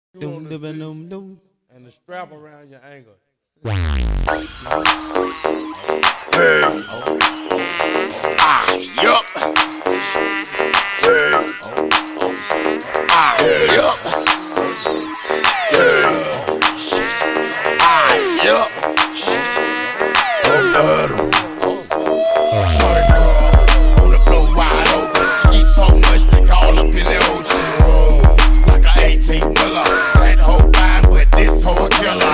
Doom, doom, doom, doom. And the strap around your ankle. Hey. Ah, yup. Hey. Ah, yup. Hey. Ah, yup. Shorty girl on the floor wide open. She eat so much they call up in the ocean. Like a 18-wheeler. That hoe fine, but this hoe a killer.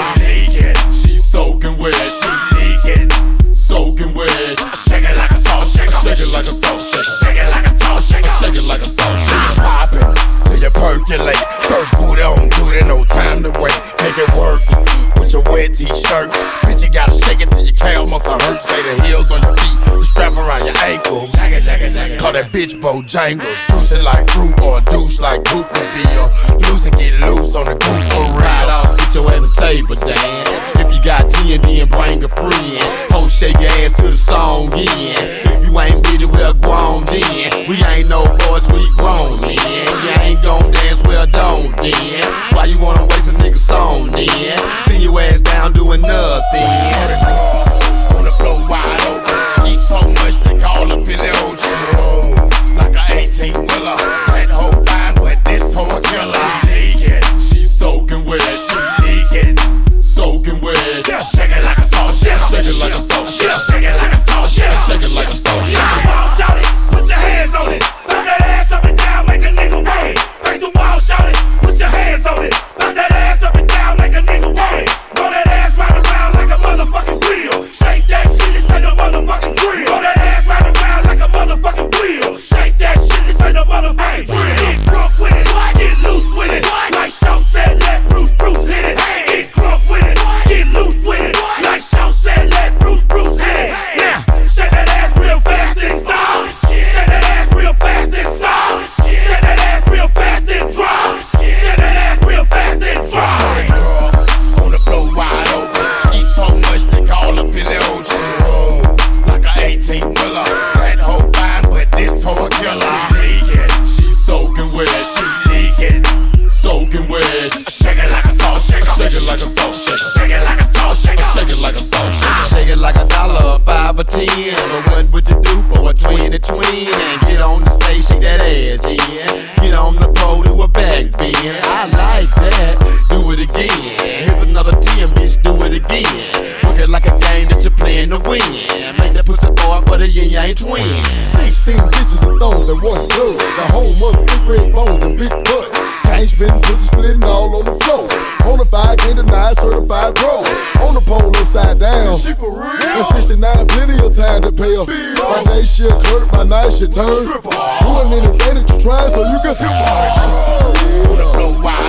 She soaking wet. She leaking, soaking wet. Shake it like a salt shaker. Shake it like a salt shaker. Shake it like a salt shaker. Shake it like a salt shaker. Poppin' till you percolate. First booty on duty, no time to wait. Make it work with your wet t-shirt. Bitch, you gotta shake it till your calf muscle hurt. Say the heels on your feet, the strap around your ankle. Call that bitch Bojangles. Juice it like fruit or a douche like Goop would be. Loose and get loose on the goose for real. Ride off, get your ass a table dance. If you got TND and bring a friend. Ho, shake your ass to the song in. If you ain't with it, well grown then. We ain't no boys, we grown then. You ain't gon' dance, well don't then. Why you wanna waste a nigga song then? See your ass down doing nothing. Shorty girl on the floor wide open. She eat so much they call up in the ocean. Like a 18-wheeler. That hoe fine, but this hoe a killer. She soaking wet. She leaking, Soaking wet. shake it like a salt shaker. Shake it like a salt shaker. Shake it like a salt shaker. Shake it like a salt Face shaker. the wall, shout it. Put your hands on it. Bounce that ass up and down, make a nigga want it. Face the wall, shout it. Put your hands on it. Bounce that ass up and down, make a nigga want it. Roll that ass round around like a motherfucking wheel. Shake that shit, this ain't no motherfucking drill. Roll that ass round around like a motherfucking wheel. Shake that shit, this ain't no motherfucking drill. Get drunk with it, get loose with it. Like Shaw said, let Bruce hit it. Get drunk with it, get loose with it. Like Shaw said, let Bruce hit it. Now, shake that ass real fast and stop. Shake that ass real fast and stop. Shake that ass real fast and drop. Shake that ass real fast and drop. Shorty girl on the floor wide open. She eat so much they call up in the ocean. Like a 18-wheeler. That hoe fine, but this hoe a killer. She soaking wet. She leaking, Soaking wet. shake it like a salt shaker. Shake it like a salt shaker. Shake it like a salt shaker. Shake it like a salt shaker. Shake it like $1, 5 or 10. But what would you do for a 20 twin? And get on the stage, shake that ass then. Get on the pole, do a back bend. I like that. Do it again. Here's another 10, bitch. Do it again. Work it like a game that you're playing to win. Make that pussy forward for the yin yang twins. 16 bitches and thongs and one blood. The home of big red bones and big butts. Gang spitting, pussy splitting all on the floor. Bonafide, can't deny, certified pro. On the pole upside down. She for real. In 69, plenty of time to pay her. By day she'll clerk, by night she'll turn. Doing anything that you try so you can skip. On the floor wide